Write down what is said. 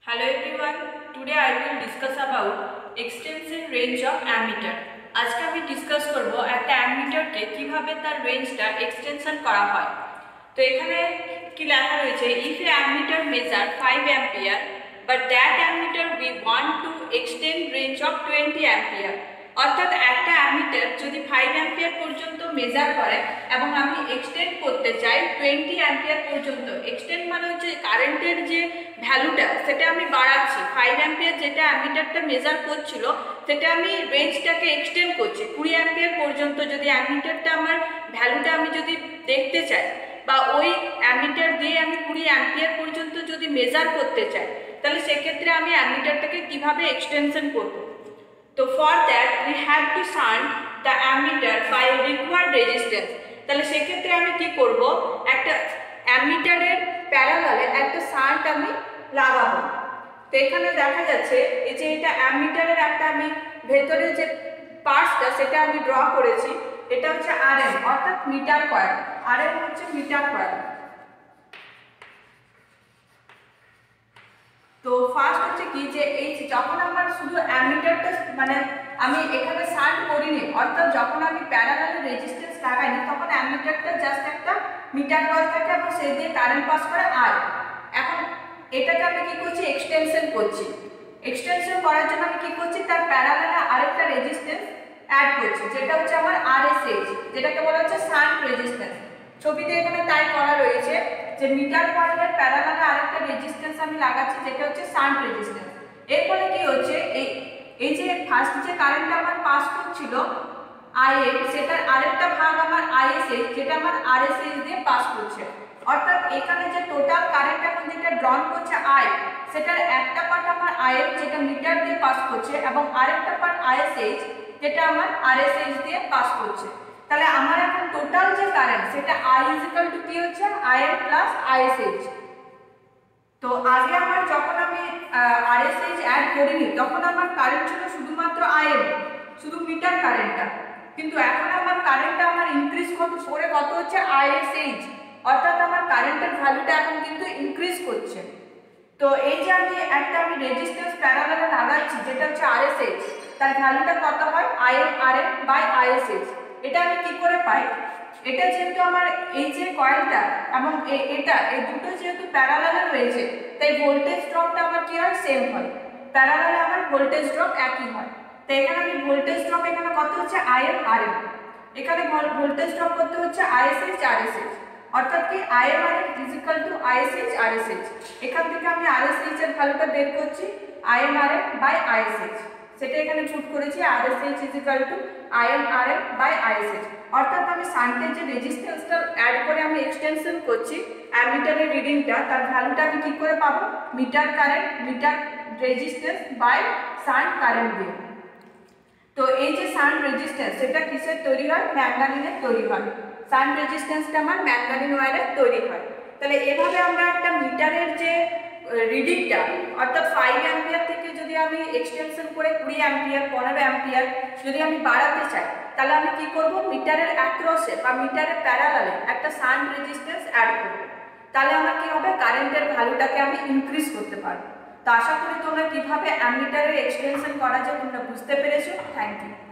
Hello everyone, today I will discuss about extension range of ammeter. আজকে আমি discuss করব একটা অ্যামিটারকে কিভাবে তার রেঞ্জটা এক্সটেনশন করা হয়। তো এখানে কি লেখা রয়েছে, if a ammeter measure 5 ampere but that ammeter we want to extend range of 20 ampere, অর্থাৎ একটা অ্যামিটার যদি 5 অ্যাম্পিয়ার পর্যন্ত মেজার করে এবং আমি এক্সটেন্ড করতে চাই 20 অ্যাম্পিয়ার পর্যন্ত। এক্সটেন্ড মানে হচ্ছে কারেন্টের যে ভ্যালুটা সেটা আমি বাড়াচ্ছি। 5 অ্যাম্পিয়ার যেটা অ্যামিটারটা মেজার করছিল সেটা আমি রেঞ্জটাকে এক্সটেন্ড করছি 20 অ্যাম্পিয়ার পর্যন্ত। যদি অ্যামিটারটা আমার ভ্যালুটা আমি যদি দেখতে চাই বা ওই অ্যামিটার দিয়ে আমি 20 অ্যাম্পিয়ার পর্যন্ত যদি মেজার করতে চাই, তাহলে সেক্ষেত্রে আমি অ্যামিটারটাকে কিভাবে এক্সটেনশন করব। তো for that we have to shunt the ammeter by required resistance. তাহলে সেক্ষেত্রে আমি কি করব, একটা অ্যামিটারের প্যারালালে একটা শান্ট আমি লাগাবো। তো এখানে দেখা যাচ্ছে এই যে এটা অ্যামিটারের একটা আমি ভেতরে যে পার্টসটা সেটা আমি ড্র করেছি। এটা হচ্ছে আরএম অর্থাৎ মিটার কয়েল। আরএম হচ্ছে মিটার কয়েল। তো ফার্স্ট হচ্ছে কি যে এই যখন আমার শুধু অ্যামিটারটা মানে আমি এখানে শান্ট করিনি, অর্থাৎ যখন আমি প্যারালালে রেজিস্ট্যান্স লাগাইনি তখন অ্যামিটারটা জাস্ট একটা মিটার কয়েল থাকে এবং সেই দিয়ে কারেন্ট পাস করে। আর এখন এটাকে আমি কি করছি, এক্সটেনশন করছি। এক্সটেনশন করার জন্য আমি কি করছি, তার প্যারালালে আরেকটা রেজিস্ট্যান্স অ্যাড করছি, যেটা হচ্ছে আমার আরএসএইচ, যেটাকে বলা হচ্ছে শান্ট রেজিস্ট্যান্স। ছবিতে এখানে তাই করা রয়েছে যে মিটার কয়েলের প্যারালালে আরেকটা রেজিস্ট্যান্স আমি লাগাচ্ছি, যেটা হচ্ছে শান্ট রেজিস্ট্যান্স। এর ফলে কি হচ্ছে, এই যে ফার্স্ট যে কারেন্টটা আমার পাস করছিল আইএ, সেটার আরেকটা ভাগ আমার আইএসএইচ, যেটা আমার আরএসএইচ দিয়ে পাস করছে। অর্থাৎ এখানে যে টোটাল কারেন্ট এখন যেটা ড্রন করছে আই, সেটার একটা পার্ট আমার আইএফ যেটা মিটার দিয়ে পাস করছে এবং আরেকটা পার্ট আইএসএইচ যেটা আমার আরএসএইচ দিয়ে পাস করছে। তাহলে আমার এখন টোটাল যে কারেন্ট সেটা I = কি হচ্ছে, IM প্লাস ISH। তো আগে আমার যখন আমি RSH অ্যাড করিনি তখন আমার কারেন্ট ছিল শুধুমাত্র IM, শুধু মিটার কারেন্টটা। কিন্তু এখন আমার কারেন্টটা আমার ইনক্রিজ করে কত হচ্ছে ISH, অর্থাৎ আমার কারেন্টের ভ্যালুটা এখন কিন্তু ইনক্রিজ করছে। তো এই যে আমি রেজিস্ট্যান্স প্যারালালে লাগাচ্ছি যেটা হচ্ছে RSH, তার ভ্যালুটা কত হয় IM/ISH। এটা আমি কি করে পাই, এটা যেহেতু আমার এই যে কয়েলটা এবং এটা এই দুটো যেহেতু প্যারালালে রয়েছে, তাই ভোল্টেজ ড্রপটা আমার কি হয়, সেম হয়। প্যারালালে আমার ভোল্টেজ ড্রপ একই হয়। তো এখানে আমি ভোল্টেজ ড্রপ এখানে কত হচ্ছে IM/RM, এখানে ভোল্টেজ ড্রপ করতে হচ্ছে ISH/RSH, অর্থাৎ কি IM/RM = ISH/RSH। এখান থেকে আমি RSH এর ভ্যালুটা বের করছি IM/RM/ISH, সেটা এখানে পুট করেছি RSH = IM/RM/ISH। অর্থাৎ আমি শান্টের যে রেজিস্ট্যান্সটা অ্যাড করে আমি এক্সটেনশন করছি অ্যামিটারের রিডিংটা, তার ভ্যালুটা আমি কি করে পাবো, meter current, meter resistance by shunt current দিয়ে। তো এই যে শান্ট রেজিস্ট্যান্স সেটা কিসের তৈরি হয়, ম্যাঙ্গানিনের তৈরি হয়। শান্ট রেজিস্ট্যান্সটা আমার ম্যাঙ্গানিন ওয়্যারের তৈরি হয়। তাহলে এভাবে আমরা একটা মিটারের যে রিডিংটা অর্থাৎ 5 অ্যাম্পিয়ার থেকে যদি আমি এক্সটেনশন করে 20 অ্যাম্পিয়ার 15 অ্যাম্পিয়ার যদি আমি বাড়াতে চাই, তাহলে আমি কি করব, মিটারের অ্যাক্রসে বা মিটারের প্যারালালে একটা শান্ট রেজিস্ট্যান্স অ্যাড করব। তাহলে আমার কি হবে, কারেন্টের ভ্যালুটাকে আমি ইনক্রিজ করতে পারবো। তো আশা করি তোমরা কিভাবে অ্যামিটারের এক্সটেনশন করা যায় তোমরা বুঝতে পেরেছো। Thank you.